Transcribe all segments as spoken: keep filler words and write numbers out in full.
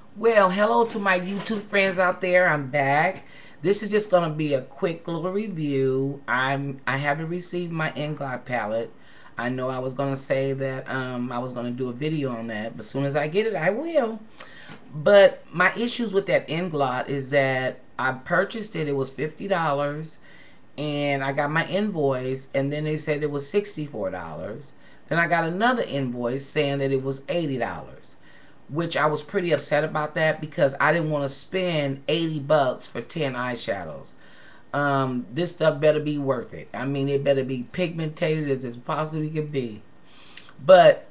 Well, hello to my YouTube friends out there. I'm back. This is just gonna be a quick little review. I'm I haven't received my inglot palette. I know I was gonna say that um, I was gonna do a video on that, but as soon as I get it, I will. But my issues with that inglot is that I purchased it. It was fifty dollars, and I got my invoice, and then they said it was sixty-four dollars. Then I got another invoice saying that it was eighty dollars, which I was pretty upset about that because I didn't want to spend eighty bucks for ten eyeshadows. Um, this stuff better be worth it. I mean, it better be pigmented as it possibly can be. But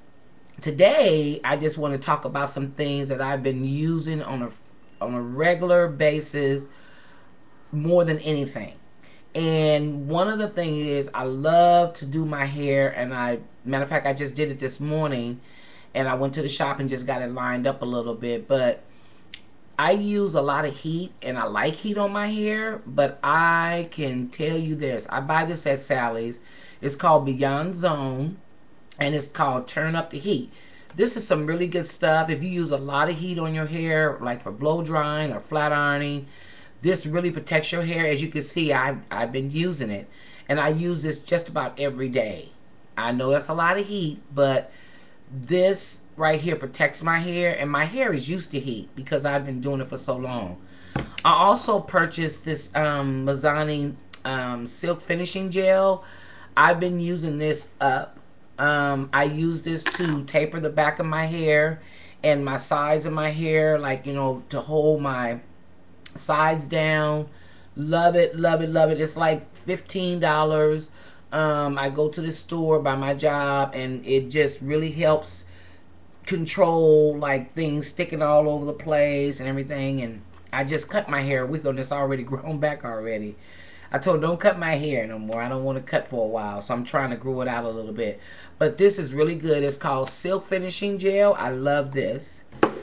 today, I just want to talk about some things that I've been using on a on a regular basis more than anything. And one of the things is I love to do my hair, and I matter of fact I just did it this morning, and I went to the shop and just got it lined up a little bit. But I use a lot of heat, and I like heat on my hair, but I can tell you this. I buy this at Sally's. It's called Beyond Zone, and it's called Turn Up the Heat. This is some really good stuff. If you use a lot of heat on your hair, like for blow drying or flat ironing, this really protects your hair. As you can see, I've, I've been using it, and I use this just about every day. I know that's a lot of heat, but this right here protects my hair, and my hair is used to heat because I've been doing it for so long. I also purchased this um, Mazzani um, Silk Finishing Gel. I've been using this up. Um, I use this to taper the back of my hair and my sides of my hair, like, you know, to hold my sides down. Love it, love it, love it. It's like fifteen dollars. Um, I go to the store by my job, and it just really helps control like things sticking all over the place and everything. And I just cut my hair a week ago, and it's already grown back already. I told her, don't cut my hair no more. I don't want to cut for a while, so I'm trying to grow it out a little bit. But this is really good. It's called Silk Finishing Gel. I love this.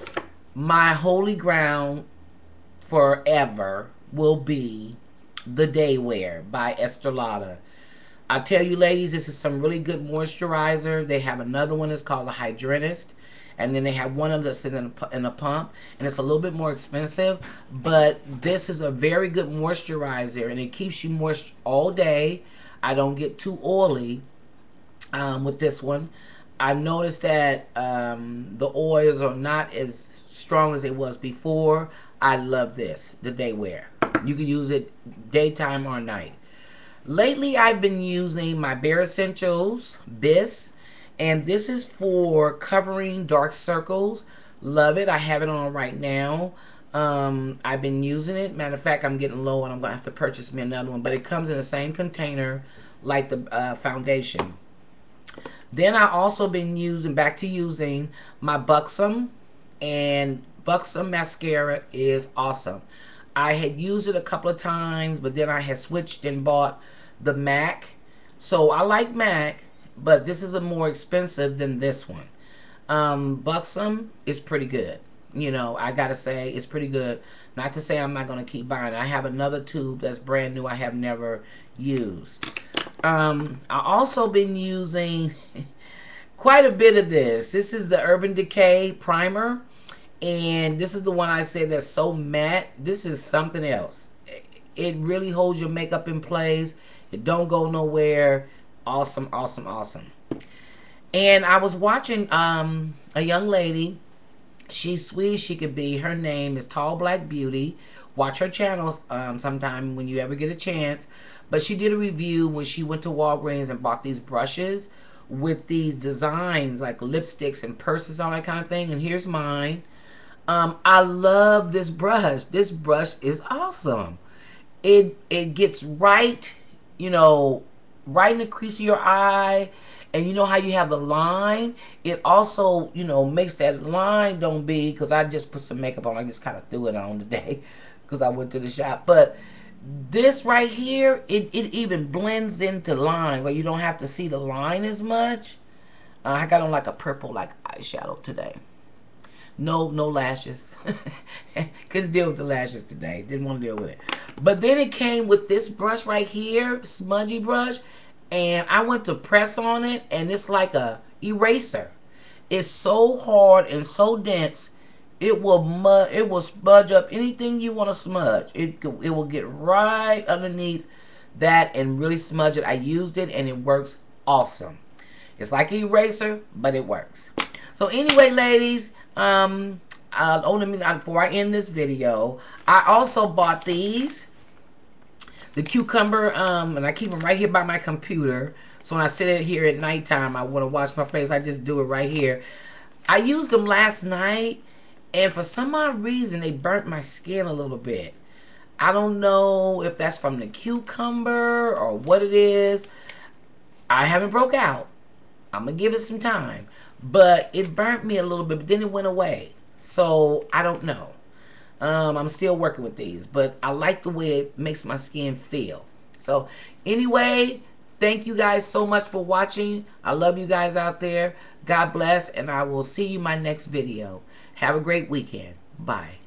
My holy ground forever will be the Day Wear by Estee Lauder. I tell you, ladies, this is some really good moisturizer. They have another one that's called the Hydranist, and then they have one of that's in a, in a pump, and it's a little bit more expensive, but this is a very good moisturizer, and it keeps you moist all day. I don't get too oily um, with this one. I've noticed that um, the oils are not as strong as they was before. I love this, the Day Wear. You can use it daytime or night. Lately, I've been using my Bare Essentials Bis, and this is for covering dark circles. Love it. I have it on right now. Um, I've been using it. Matter of fact, I'm getting low, and I'm going to have to purchase me another one, but it comes in the same container like the uh, foundation. Then I also been using, back to using my Buxom, and Buxom mascara is awesome. I had used it a couple of times, but then I had switched and bought the MAC. So I like MAC, but this is a more expensive than this one. Um, Buxom is pretty good. You know, I gotta say, it's pretty good. Not to say I'm not gonna keep buying it. I have another tube that's brand new I have never used. Um, I also been using quite a bit of this. This is the Urban Decay Primer. And this is the one I say that's so matte. This is something else. It really holds your makeup in place. It don't go nowhere. Awesome, awesome, awesome. And I was watching um, a young lady. She's sweet as she could be. Her name is Tall Black Beauty. Watch her channel um, sometime when you ever get a chance. But she did a review when she went to Walgreens and bought these brushes with these designs like lipsticks and purses, all that kind of thing. And here's mine. Um, I love this brush. This brush is awesome. It it gets right, you know, right in the crease of your eye. And you know how you have the line? It also, you know, makes that line don't be, because I just put some makeup on. I just kind of threw it on today because I went to the shop. But this right here, it, it even blends into line where you don't have to see the line as much. Uh, I got on like a purple like eyeshadow today. No, no lashes. Couldn't deal with the lashes today. Didn't want to deal with it. But then it came with this brush right here, smudgy brush, and I went to press on it, and it's like a eraser. It's so hard and so dense, It will mud. It will smudge up anything you want to smudge. It it will get right underneath that and really smudge it. I used it and it works awesome. It's like an eraser, but it works. So anyway, ladies, um, uh, only before I end this video, I also bought these, the cucumber, um, and I keep them right here by my computer. So when I sit here at nighttime, I want to wash my face. I just do it right here. I used them last night, and for some odd reason, they burnt my skin a little bit. I don't know if that's from the cucumber or what it is. I haven't broke out. I'm going to give it some time. But it burnt me a little bit, but then it went away. So, I don't know. Um, I'm still working with these, but I like the way it makes my skin feel. So, anyway, thank you guys so much for watching. I love you guys out there. God bless, and I will see you in my next video. Have a great weekend. Bye.